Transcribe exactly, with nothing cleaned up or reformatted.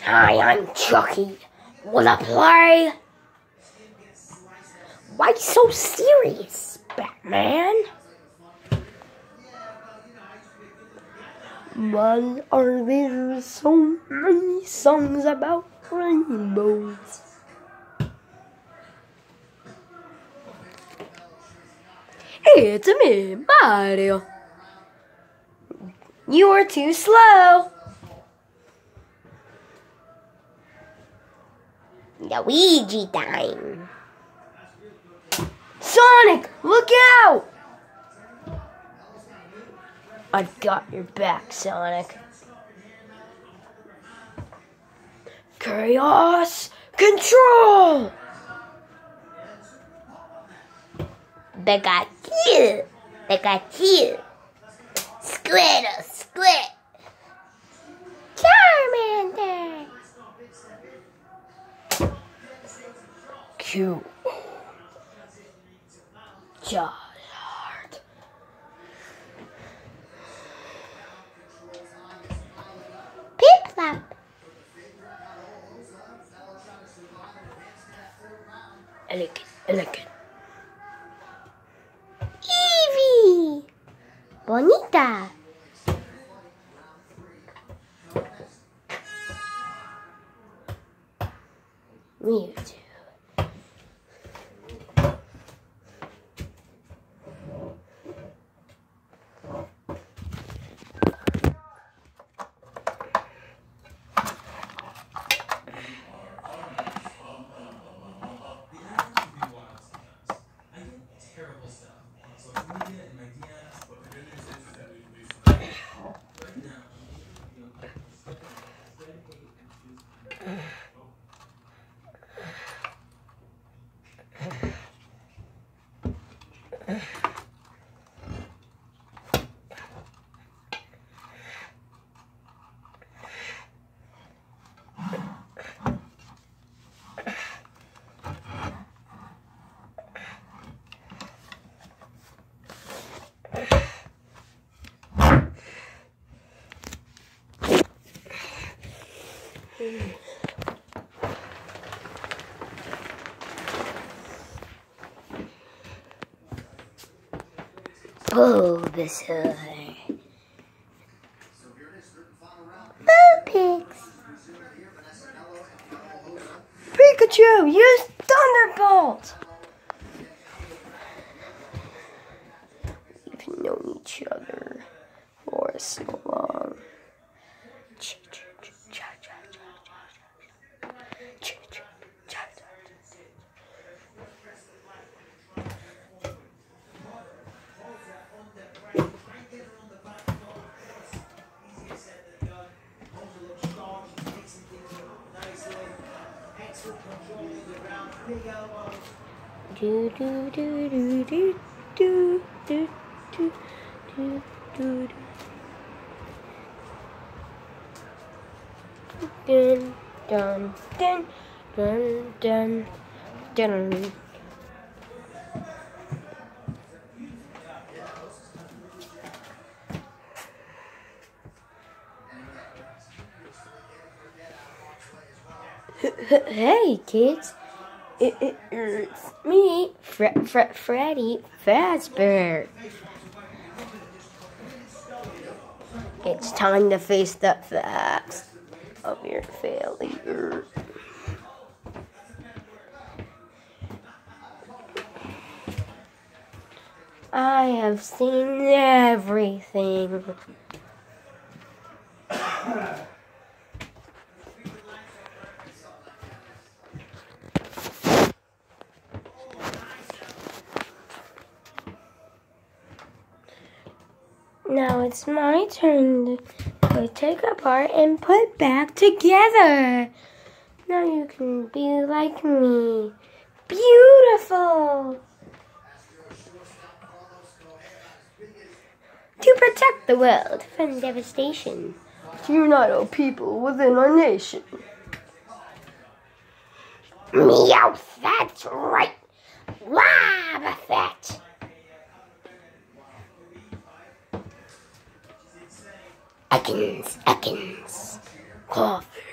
Hi, I'm Chucky. Wanna play? Why so serious, Batman? Why are there so many songs about rainbows? It's me, Mario. You are too slow. Luigi time. Sonic, look out! I've got your back, Sonic. Chaos control! Pikachu! Pikachu! Squirtle, squid! Charmander! Q. Charizard. Piplup. Elegant, elegant. Eevee. Bonita. Mewtwo. Bulbasaur. Vulpix. Pikachu, use Thunderbolt. We've known each other for so long. Do do do do do do do do do do do. Dun dun dun dun dun dun. Hey kids, it, it, it's me, Fre Fre Freddy Fazbear. It's time to face the facts of your failure. I have seen everything. Now it's my turn to take apart and put back together. Now you can be like me. Beautiful! To protect the world from devastation. Unite all people within our nation. Meowth, that's right. Wobbuffet. Ekans, Ekans, coffee.